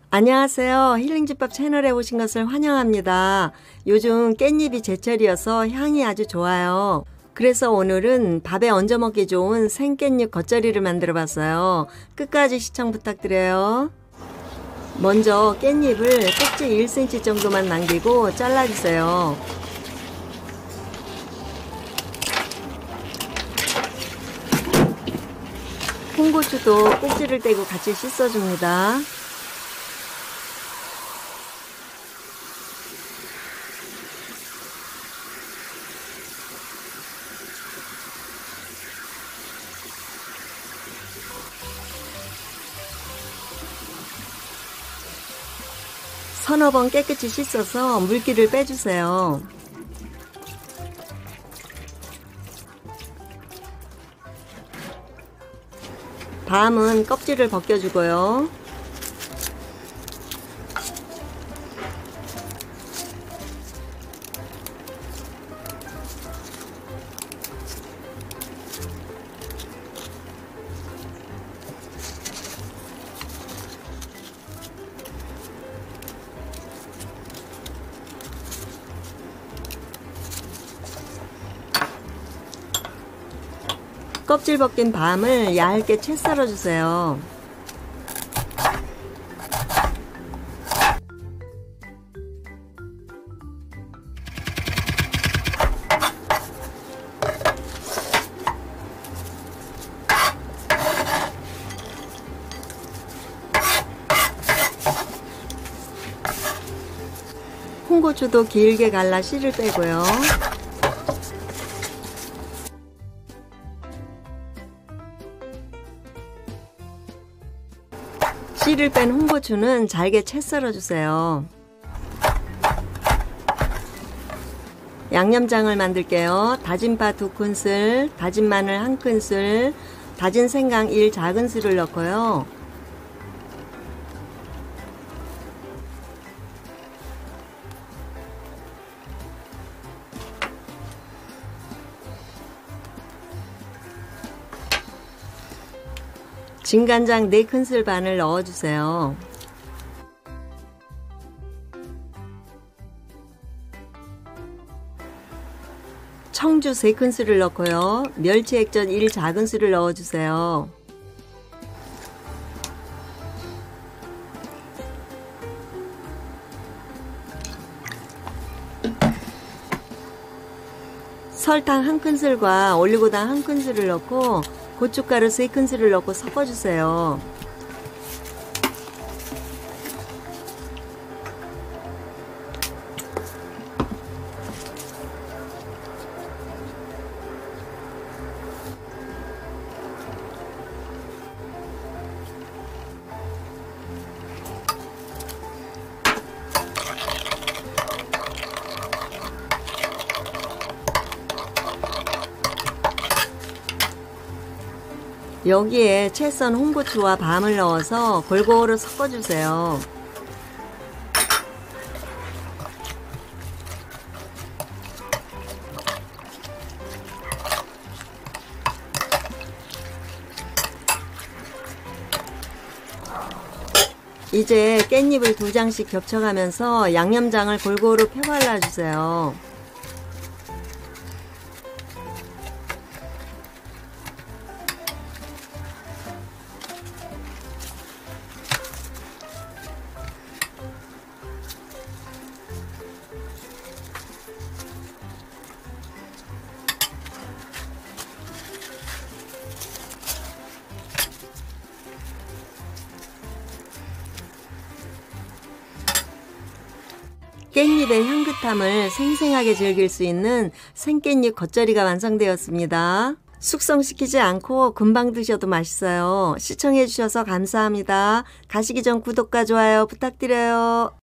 안녕하세요. 힐링집밥 채널에 오신 것을 환영합니다. 요즘 깻잎이 제철이어서 향이 아주 좋아요. 그래서 오늘은 밥에 얹어 먹기 좋은 생깻잎 겉절이를 만들어 봤어요. 끝까지 시청 부탁드려요. 먼저 깻잎을 꼭지 1cm 정도만 남기고 잘라주세요. 홍고추도 꼭지를 떼고 같이 씻어줍니다. 서너 번 깨끗이 씻어서 물기를 빼주세요. 밤은 껍질을 벗겨주고요. 껍질 벗긴 밤을 얇게 채 썰어주세요. 홍고추도 길게 갈라 씨를 빼고요. 씨를 뺀 홍고추는 잘게 채 썰어주세요. 양념장을 만들게요. 다진 파 2큰술, 다진 마늘 1큰술, 다진 생강 1작은술을 넣고요. 진간장 4큰술 반을 넣어주세요. 청주 3큰술을 넣고요. 멸치 액젓 1작은술을 넣어주세요. 설탕 1큰술과 올리고당 1큰술을 넣고 고춧가루 3큰술을 넣고 섞어주세요. 여기에 채 썬 홍고추와 밤을 넣어서 골고루 섞어주세요. 이제 깻잎을 2장씩 겹쳐가면서 양념장을 골고루 펴발라주세요. 깻잎의 향긋함을 생생하게 즐길 수 있는 생깻잎 겉절이가 완성되었습니다. 숙성시키지 않고 금방 드셔도 맛있어요. 시청해 주셔서 감사합니다. 가시기 전 구독과 좋아요 부탁드려요.